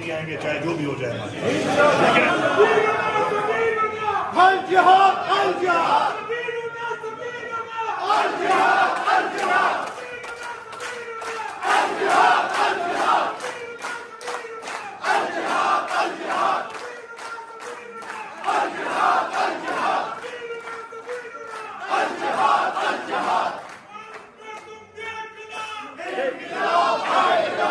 नहीं आएंगे, चाहे जो भी हो जाए। अल जिहाद अल जिहाद अल जिहाद अल जिहाद अल जिहाद अल जिहाद अल जिहाद अल जिहाद अल जिहाद अल जिहाद अल जिहाद अल जिहाद इंक़िलाब आएगा,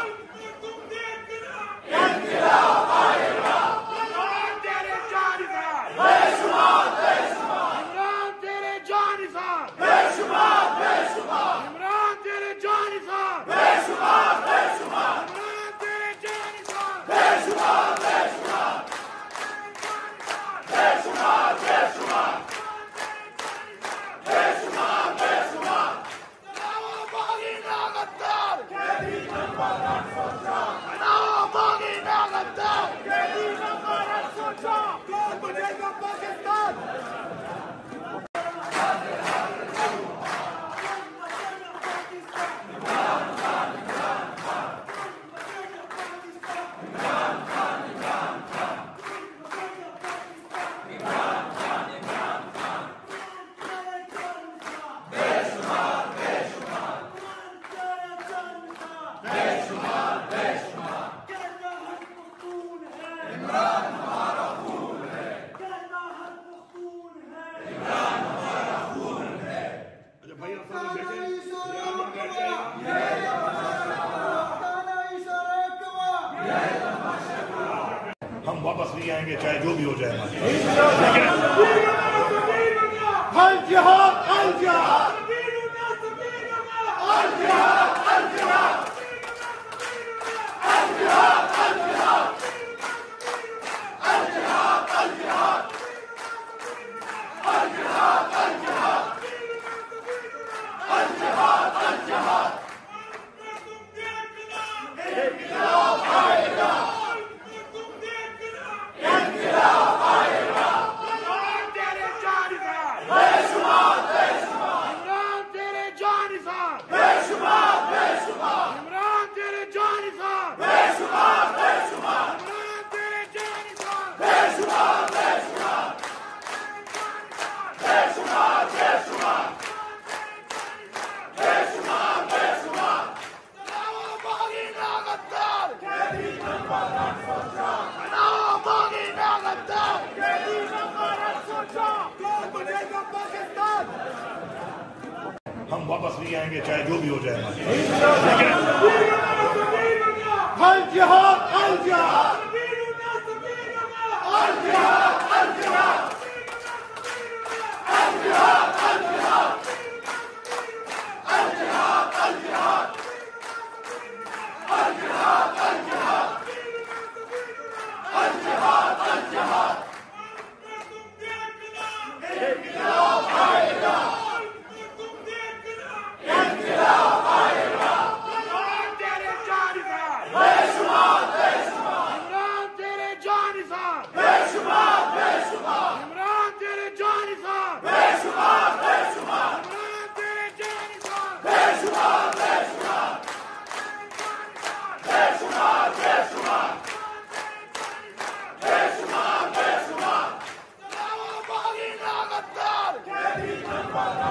इंक़िलाब आएगा। इमरान तेरे जानिसार बेशुमार बेशुमार, इमरान तेरे जानिसार बेशुमार बेशुमार, इमरान तेरे जानिसार बेशुमार बेशुमार, इमरान तेरे जानिसार बेशुमार बेशुमार, बेशुमार बेशुमार, बेशुमार बेशुमार। बागी ना गद्दार, कैदी नंबर 804, बागी ना गद्दार, कैदी नंबर 804, कौन बनेगा पाकिस्तान? हम वापस नहीं आएंगे, चाहे जो भी हो जाए। अल जिहाद अल जिहाद अल जिहाद अल जिहाद अल जिहाद अल जिहाद अल जिहाद अल जिहाद अल जिहाद अल जिहाद अल जिहाद अल जिहाद। इंक़िलाब आएगा, इंक़िलाब आएगा। इमरान तेरे जानिसार बेशुमार बेशुमार, इमरान तेरे जानिसार बेशुमार बेशुमार, इमरान तेरे जानिसार बेशुमार बेशुमार, इमरान तेरे जानिसार बेशुमार बेशुमार, बेशुमार बेशुमार, बेशुमार बेशुमार। बागी ना गद्दार, कैदी नंबर 804, बागी ना गद्दार, कैदी नंबर 804, कौन बनेगा पाकिस्तान? हम वापस नहीं आएंगे, चाहे जो भी हो जाए। अल जिहाद अल जिहाद अल जिहाद अल जिहाद अल जिहाद अल जिहाद अल जिहाद अल जिहाद अल जिहाद अल जिहाद अल जिहाद अल जिहाद। इंक़िलाब आएगा, इंक़िलाब आएगा। इमरान तेरे जानिसार बेशुमार बेशुमार, इमरान तेरे जानिसार बेशुमार बेशुमार, इमरान तेरे जानिसार बेशुमार बेशुमार, इमरान तेरे जानिसार बेशुमार बेशुमार, बेशुमार बेशुमार, बेशुमार बेशुमार। बागी ना गद्दार, कैदी नंबर